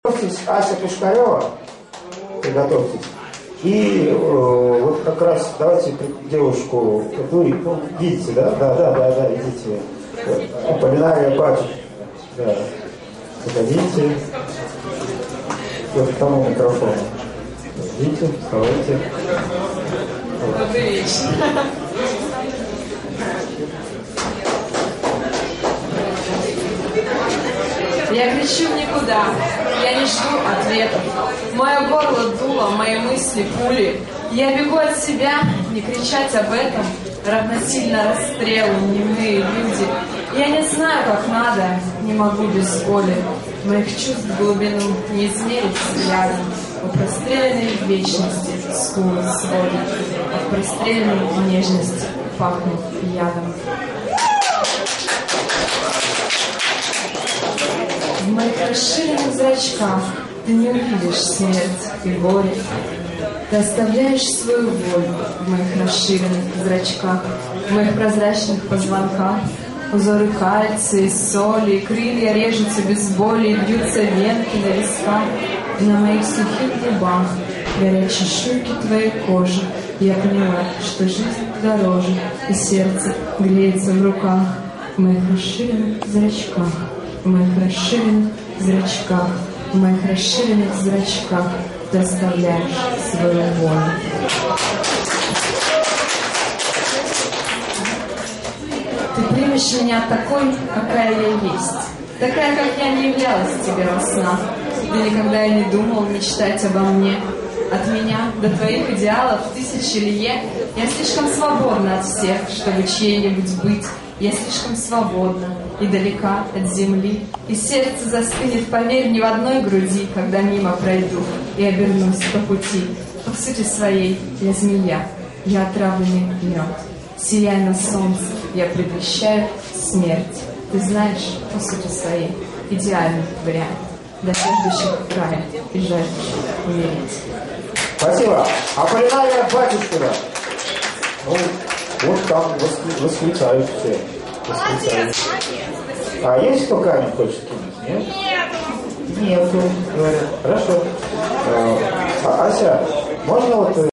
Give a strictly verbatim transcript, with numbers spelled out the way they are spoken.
Приготовьтесь, Ася Пушкарева, приготовьтесь. И э, вот как раз давайте девушку, вы ну, видите, да? Да, да, да, да, видите. Полинария Батюшкина. Да. Подойдите. Вот к тому микрофону. Видите, вставайте. Добрый вечер. Я кричу в никуда, я не жду ответов. Мое горло дуло, мои мысли пули. Я бегу от себя, не кричать об этом равносильно расстрелу, немые люди. Я не знаю, как надо, не могу без боли. Моих чувств в глубину не измерить взглядом. По простреленной вечности скулы сводят, от простреленной нежности пахнет ядом. В моих расширенных зрачках ты не увидишь смерть и горе. Ты оставляешь свою волю в моих расширенных зрачках, в моих прозрачных позвонках. Узоры кальция, соли, и крылья режутся без боли, и бьются венки на висках. И на моих сухих губах горят чешуйки твоей кожи. Я поняла, что жизнь дороже, и сердце греется в руках. В моих расширенных зрачках, в моих расширенных зрачках, в моих расширенных зрачках ты оставляешь свою волю. Ты примешь меня такой, какая я есть, такая, как я не являлась тебе во снах. Ты никогда и не думал мечтать обо мне. От меня до твоих идеалов тысячи лье. Я слишком свободна от всех, чтобы чьей-нибудь быть. Я слишком свободна и далека от земли. И сердце застынет, поверь, не в одной груди, когда мимо пройду и обернусь по пути. По сути своей я змея, я отравленный мед. Сияя на солнце, я предвещаю смерть. Ты знаешь, по сути своей, идеальный вариант для жаждущих края и жаждущих умереть. Спасибо. А Полинария Батюшкина? Ну, вот там восклицают все. Восклицают. А есть кто камень хочет кинуть? Нет? Нету, говорят. Хорошо. А, Ася, можно вот...